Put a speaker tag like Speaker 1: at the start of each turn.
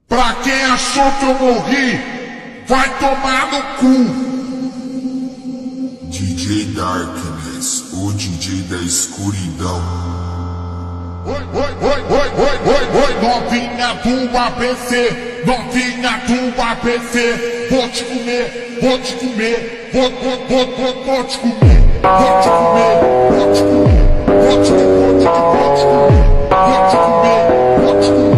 Speaker 1: Pra quem achou que eu morri, vai tomar no cu.
Speaker 2: DJ Darkness, o DJ da escuridão.
Speaker 1: Oi, novinha do ABC, novinha do ABC. Vou te comer, vou te comer, vou te comer, vou te comer, vou te comer, vou te comer, vou te comer, vou te comer, vou te comer.